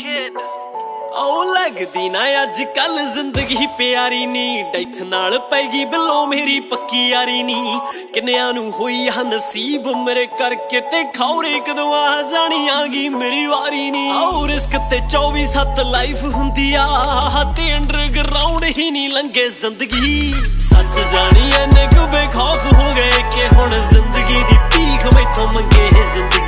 ओ लगदी ना अज कल जिंदगी प्यारी नी, डेथ नाल पैगी बिलो मेरी पक्की यारी नी। किन्नियां नू होई आ नसीब मेरे करके ते खौरे कदों आ जानी आगी मेरी वारी नी। आओ रिस्क ते 24/7 लाइफ हुंदी आ, ते अंडरग्राउंड ही नहीं लंघे जिंदगी। सच जानी इन्ने बेखौफ हो गए कि हुण जिंदगी दी भीख मैथों मंगे जिंदगी।